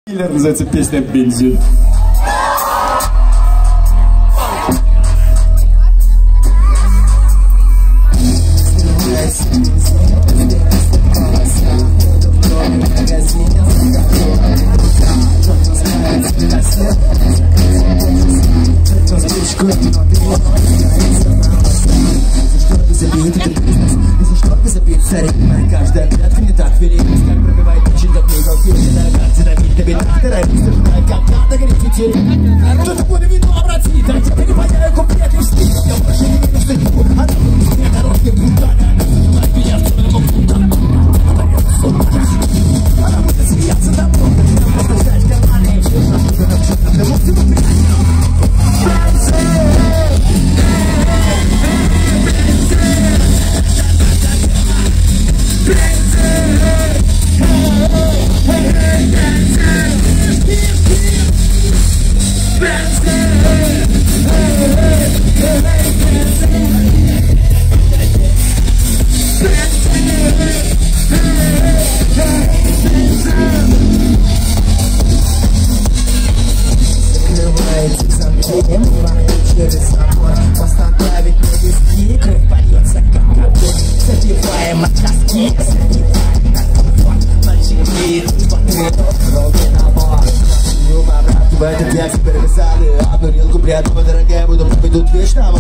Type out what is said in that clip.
Называется песня «Бензин». Каждая клетка не так велика, как пробивает очень так много фирмы на карте, на бит, тебе нахера, как надо гореть ветерик. Кто такое вино обратит, а теперь не поняю куплет и стих. Я больше не верю в судьбу, а на мне дороги брутально. Она меня в целом брутально. Она будет смеяться там, просто ждать карманы и все, что на через собой, поставить на виски, кровь польется как огонь. Задеваем от тоски, задеваем как комфорт. Мальчики, руки на борт. В этот я теперь писали одну рилку, приятного, дорогая, буду победить вечно.